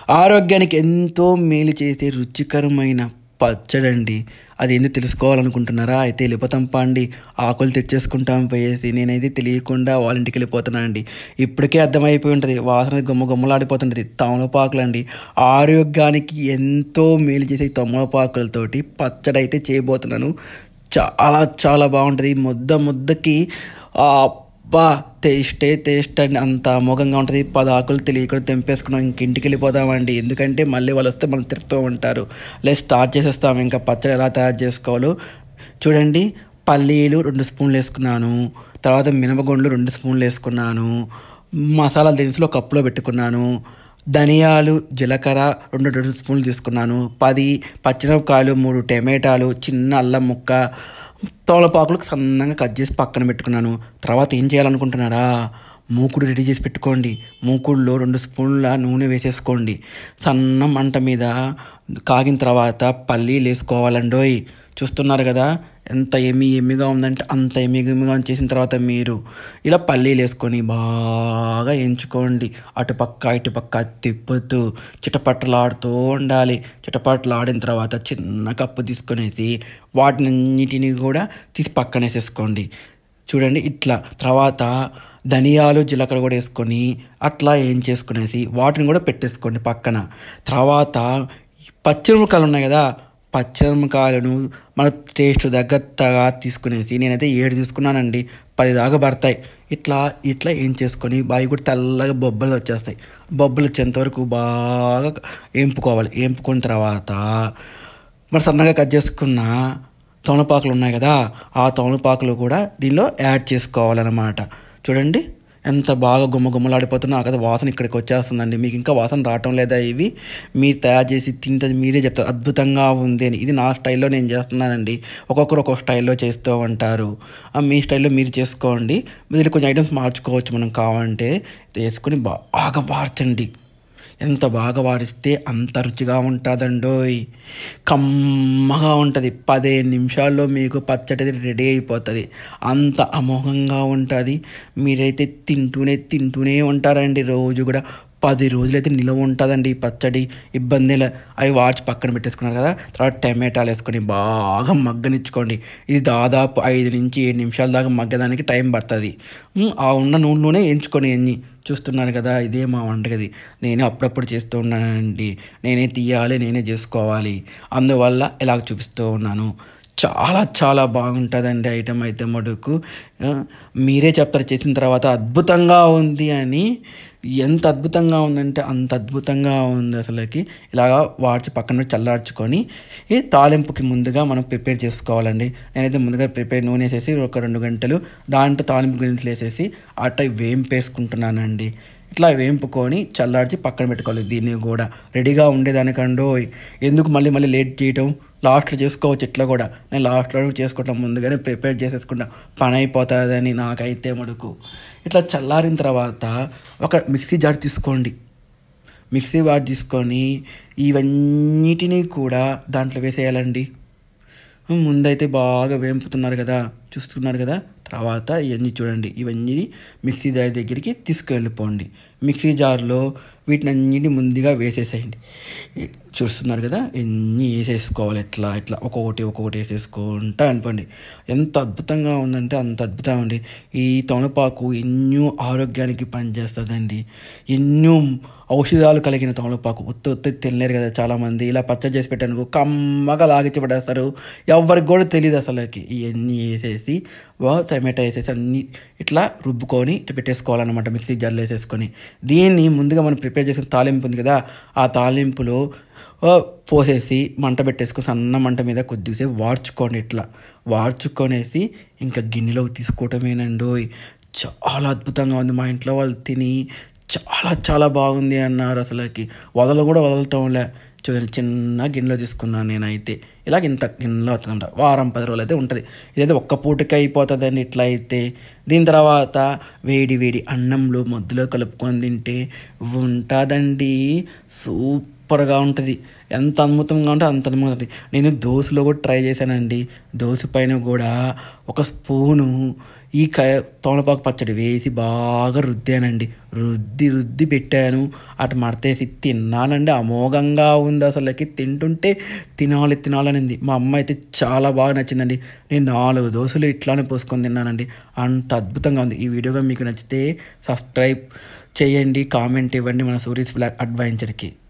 ఆరోగ్యానికి ఎంతో మేలు చేసే రుచికరమైన పచ్చడండి. అది ఏందో తెలుసుకోవాలనుకుంటున్నారా? అయితే వెళ్ళిపోతాం పాండి. ఆకులు తెచ్చేసుకుంటాం పోయేసి. నేనైతే తెలియకుండా వాళ్ళ ఇంటికి వెళ్ళిపోతున్నానండి. ఇప్పటికే అర్థమైపోయి ఉంటుంది. వాసన గుమ్మలాడిపోతుంటుంది. తమలపాకులండి. ఆరోగ్యానికి ఎంతో మేలు చేసే తమలపాకులతోటి పచ్చడి అయితే చేయబోతున్నాను. చాలా చాలా బాగుంటుంది. ముద్దకి అబ్బా టేస్ట్ అండి. అంత అమోఘంగా ఉంటుంది. 10 ఆకులు తెలియకుండా తెంపేసుకున్నాం. ఇంటికి వెళ్ళిపోదామండి. ఎందుకంటే మళ్ళీ వాళ్ళు వస్తే మనం తిరుగుతూ ఉంటారు. లేదు స్టార్ట్ చేసేస్తాము. ఇంకా పచ్చడి ఎలా తయారు చేసుకోవాలో చూడండి. పల్లీలు 2 స్పూన్లు వేసుకున్నాను. తర్వాత మినపగుండ్లు 2 స్పూన్లు వేసుకున్నాను. మసాలా దినుసులు ఒక కప్పులో పెట్టుకున్నాను. ధనియాలు, జీలకర్ర 2 స్పూన్లు తీసుకున్నాను. 10 పచ్చిమిరపకాయలు, 3 టమాటాలు, చిన్న అల్లం ముక్క, తమలపాకులకు సన్నగా కట్ చేసి పక్కన పెట్టుకున్నాను. తర్వాత ఏం చేయాలనుకుంటున్నారా? మూకుడు రెడీ చేసి పెట్టుకోండి. మూకుడులో 2 స్పూన్ల నూనె వేసేసుకోండి. సన్న మంట మీద కాగిన తర్వాత పల్లీలు వేసుకోవాలండోయ్. చూస్తున్నారు కదా ఎంత ఎమ్మిగా ఉందంటే అంత ఎమ్మిగా చేసిన తర్వాత మీరు ఇలా పల్లీలు వేసుకొని బాగా ఎంచుకోండి. అటుపక్క ఇటుపక్క తిప్పుతూ చిటపట్టలాడుతూ ఉండాలి. చిటపట్టలాడిన తర్వాత చిన్న కప్పు తీసుకునేసి వాటినన్నిటిని కూడా తీసి పక్కన వేసేసుకోండి. చూడండి ఇట్లా. తర్వాత ధనియాలు, జీలకర్ర కూడా వేసుకొని అట్లా ఏం చేసుకునేసి వాటిని కూడా పెట్టేసుకోండి పక్కన. తర్వాత పచ్చిమిరపకాయలు ఉన్నాయి కదా, పచ్చిమిరపకాయలను మన టేస్ట్ తగ్గట్టుగా తీసుకునేసి నేనైతే 7 తీసుకున్నానండి. 10 దాకా పడతాయి. ఇట్లా ఏం చేసుకొని బావి కూడా తెల్లగా బొబ్బలు వచ్చేస్తాయి. బొబ్బలు వచ్చేంతవరకు బాగా వేంపుకోవాలి. వేంపుకున్న తర్వాత మరి సన్నగా కట్ చేసుకున్న తమలపాకులు ఉన్నాయి కదా, ఆ తమలపాకులు కూడా దీనిలో యాడ్ చేసుకోవాలన్నమాట. చూడండి ఎంత బాగా గుమ్మలాడిపోతున్నా కదా. వాసన ఇక్కడికి వచ్చేస్తుందండి. మీకు ఇంకా వాసన రావటం లేదా? ఇవి మీరు తయారు చేసి తింటే మీరే చెప్తారు అద్భుతంగా ఉంది అని. ఇది నా స్టైల్లో నేను చేస్తున్నానండి. ఒక్కొక్కరు ఒక్కొక్క స్టైల్లో చేస్తూ ఉంటారు. మీ స్టైల్లో మీరు చేసుకోండి. దీనికి కొంచెం ఐటమ్స్ మార్చుకోవచ్చు మనం కావాలంటే. వేసుకొని బాగా వార్చండి. ఎంత బాగా వారిస్తే అంత రుచిగా ఉంటుందండోయ్. కమ్మగా ఉంటుంది. 15 నిమిషాల్లో మీకు పచ్చడి రెడీ అయిపోతుంది. అంత అమోఘంగా ఉంటుంది. మీరైతే తింటూనే ఉంటారండి. రోజు కూడా 10 రోజులైతే నిలవ ఉంటుందండి ఈ పచ్చడి. ఇబ్బంది అవి వాడ్చి పక్కన పెట్టేసుకున్నారు కదా. తర్వాత టమాటాలు వేసుకొని బాగా మగ్గనిచ్చుకోండి. ఇది దాదాపు 5 నుంచి 7 నిమిషాల దాకా మగ్గడానికి టైం పడుతుంది. ఆ ఉన్న నూనెలోనే ఎంచుకొని ఎన్ని చూస్తున్నారు కదా. ఇదే మా వంటగది. నేనే అప్పుడప్పుడు చేస్తూ ఉన్నానండి. నేనే తీయాలి, నేనే చేసుకోవాలి. అందువల్ల ఇలాగ చూపిస్తూ ఉన్నాను. చాలా చాలా బాగుంటుందండి ఐటెం అయితే మటుకు. మీరే చెప్తారు చేసిన తర్వాత అద్భుతంగా ఉంది అని. ఎంత అద్భుతంగా ఉందంటే అంత అద్భుతంగా ఉంది అసలుకి. ఇలాగా వాడ్చి పక్కన చల్లార్చుకొని ఈ తాలింపుకి ముందుగా మనం ప్రిపేర్ చేసుకోవాలండి. నేనైతే ముందుగా నూనె వేసేసి ఒక 2 గంటలు దాంట్లో తాలింపు గిన్నెలు వేసేసి అట్లా వేంపేసుకుంటున్నానండి. ఇట్లా వేంపుకొని చల్లార్చి పక్కన పెట్టుకోవాలి. దీన్ని కూడా రెడీగా ఉండేదానికండో ఎందుకు మళ్ళీ లేట్ చేయటం. లాస్ట్లో చేసుకోవచ్చు. ఇట్లా కూడా నేను లాస్ట్లో చేసుకోవటం ముందుగానే ప్రిపేర్ చేసేసుకుంటా. పని అయిపోతుందని నాకైతే మడుకు. ఇట్లా చల్లారిన తర్వాత ఒక మిక్సీ జార్ తీసుకోండి. మిక్సీ జార్ తీసుకొని ఇవన్నిటినీ కూడా దాంట్లో వేసేయాలండి. ముందైతే బాగా వేంపుతున్నారు కదా, చూస్తున్నారు కదా. తర్వాత ఇవన్నీ చూడండి. ఇవన్నీ మిక్సీ జార్ దగ్గరికి తీసుకెళ్ళిపోండి. మిక్సీ జార్లో వీటిని అన్నిటిని ముందుగా వేసేసేయండి. చూస్తున్నారు కదా, ఎన్ని వేసేసుకోవాలి. ఇట్లా ఒక్కొక్కటి వేసేసుకుంటా అనుకోండి. ఎంత అద్భుతంగా ఉందంటే అంత అద్భుతంగా ఉంది. ఈ తమలపాకు ఎన్నో ఆరోగ్యానికి పనిచేస్తుందండి. ఎన్నో ఔషధాలు కలిగిన తమలపాకు. ఉత్తి తినలేరు కదా చాలామంది. ఇలా పచ్చడి చేసి పెట్టాను కమ్మగా లాగించి పడేస్తారు. ఎవరికి కూడా తెలియదు అసలుకి. ఇవన్నీ వేసేసి టమాటా వేసేసి అన్నీ ఇట్లా రుబ్బుకొని పెట్టేసుకోవాలన్నమాట. మిక్సీ జార్లో వేసేసుకొని దీన్ని ముందుగా మనం ప్రిపేర్ చేసుకుని తాలింపు ఉంది కదా, ఆ తాలింపులో పోసేసి మంట పెట్టేసుకొని సన్న మంట మీద కొద్దిసేపు వాడ్చుకోండి. ఇట్లా వాడ్చుకొనేసి ఇంకా గిన్నెలోకి తీసుకోవటమేనండో. చాలా అద్భుతంగా ఉంది. మా ఇంట్లో వాళ్ళు తిని చాలా చాలా బాగుంది అన్నారు. అసలుకి వదలటంలే. చూడండి చిన్న గిన్నెలో తీసుకున్నాను నేనైతే. ఇంత గిన్నెలో అవుతుందంట. వారం 10 రోజులు అయితే ఉంటుంది. ఇదైతే ఒక్క పూటకి అయిపోతుందండి ఇట్లా అయితే. దీని తర్వాత వేడి అన్నంలో మధ్యలో కలుపుకొని తింటే ఉంటుందండి. సూపర్గా ఉంటుంది. ఎంత అద్భుతంగా ఉంటే అంత అద్భుతంగా ఉంటుంది. నేను దోశలో కూడా ట్రై చేశానండి. దోశ పైన కూడా ఒక స్పూను ఈ తమలపాకు పచ్చడి వేసి బాగా రుద్దానండి. రుద్ది పెట్టాను. అటు మడతేసి తిన్నానండి. అమోఘంగా ఉంది అసలకి. తింటుంటే తినాలనింది. మా అమ్మ అయితే చాలా బాగా నచ్చిందండి. నేను 4 దోశలు ఇట్లానే పోసుకొని తిన్నానండి. అంత అద్భుతంగా ఉంది. ఈ వీడియోగా మీకు నచ్చితే సబ్స్క్రైబ్ చేయండి, కామెంట్ ఇవ్వండి మన సూరీస్ బ్లాగ్ అడ్వెంచర్కి.